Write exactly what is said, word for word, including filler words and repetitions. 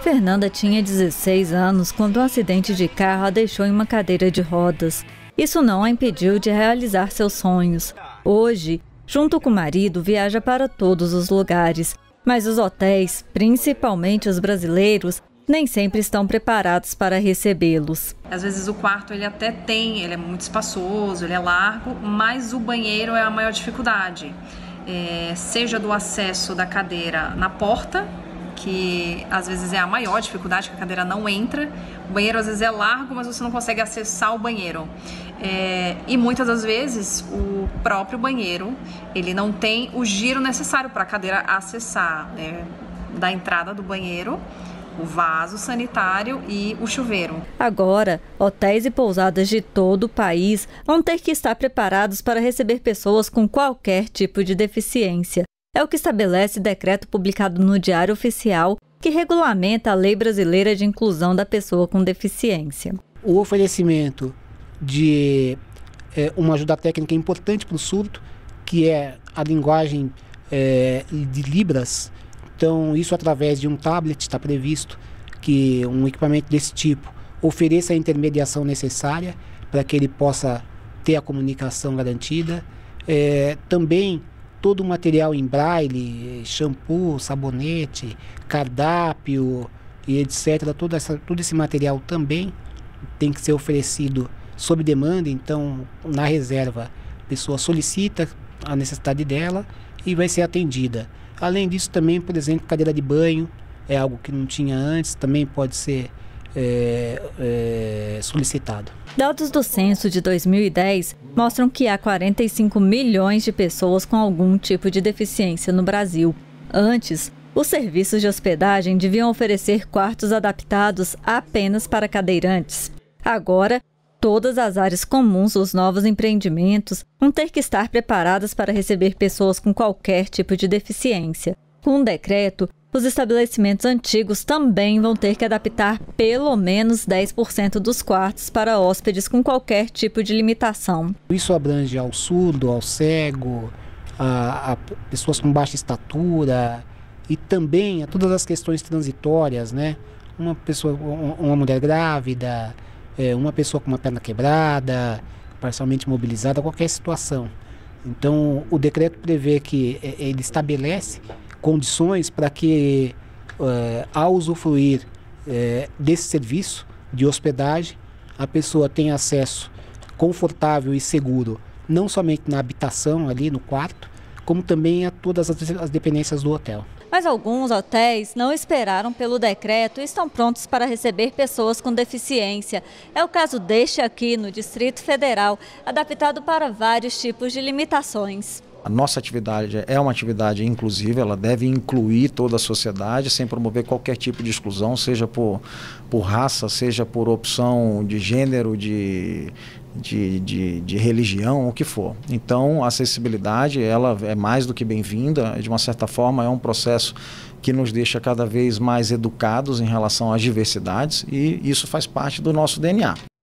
Fernanda tinha dezesseis anos quando um acidente de carro a deixou em uma cadeira de rodas. Isso não a impediu de realizar seus sonhos. Hoje, junto com o marido, viaja para todos os lugares. Mas os hotéis, principalmente os brasileiros, nem sempre estão preparados para recebê-los. Às vezes o quarto ele até tem, ele é muito espaçoso, ele é largo, mas o banheiro é a maior dificuldade. É, seja do acesso da cadeira na porta, que às vezes é a maior dificuldade, que a cadeira não entra. O banheiro às vezes é largo, mas você não consegue acessar o banheiro. É, e muitas das vezes o próprio banheiro, ele não tem o giro necessário para a cadeira acessar, né, da entrada do banheiro, o vaso sanitário e o chuveiro. Agora, hotéis e pousadas de todo o país vão ter que estar preparados para receber pessoas com qualquer tipo de deficiência. É o que estabelece decreto publicado no Diário Oficial, que regulamenta a Lei Brasileira de Inclusão da Pessoa com Deficiência. O oferecimento de é, uma ajuda técnica importante para o surdo, que é a linguagem é, de Libras. Então, isso através de um tablet está previsto que um equipamento desse tipo ofereça a intermediação necessária para que ele possa ter a comunicação garantida. É, também todo o material em braille, shampoo, sabonete, cardápio e etcétera. Todo, essa, todo esse material também tem que ser oferecido sob demanda. Então, na reserva, a pessoa solicita a necessidade dela e vai ser atendida. Além disso, também, por exemplo, cadeira de banho é algo que não tinha antes, também pode ser é, é, solicitado. Dados do censo de dois mil e dez mostram que há quarenta e cinco milhões de pessoas com algum tipo de deficiência no Brasil. Antes, os serviços de hospedagem deviam oferecer quartos adaptados apenas para cadeirantes. Agora, todas as áreas comuns dos novos empreendimentos vão ter que estar preparadas para receber pessoas com qualquer tipo de deficiência. Com o decreto, os estabelecimentos antigos também vão ter que adaptar pelo menos dez por cento dos quartos para hóspedes com qualquer tipo de limitação. Isso abrange ao surdo, ao cego, a, a pessoas com baixa estatura e também a todas as questões transitórias, né? Uma pessoa, uma mulher grávida, É, uma pessoa com uma perna quebrada, parcialmente mobilizada, qualquer situação. Então, o decreto prevê que é, ele estabelece condições para que, é, ao usufruir é, desse serviço de hospedagem, a pessoa tenha acesso confortável e seguro, não somente na habitação, ali no quarto, como também a todas as, as dependências do hotel. Mas alguns hotéis não esperaram pelo decreto e estão prontos para receber pessoas com deficiência. É o caso deste aqui no Distrito Federal, adaptado para vários tipos de limitações. A nossa atividade é uma atividade inclusiva, ela deve incluir toda a sociedade sem promover qualquer tipo de exclusão, seja por, por raça, seja por opção de gênero, de, de, de, de religião, o que for. Então, a acessibilidade ela é mais do que bem-vinda, de uma certa forma é um processo que nos deixa cada vez mais educados em relação às diversidades e isso faz parte do nosso D N A.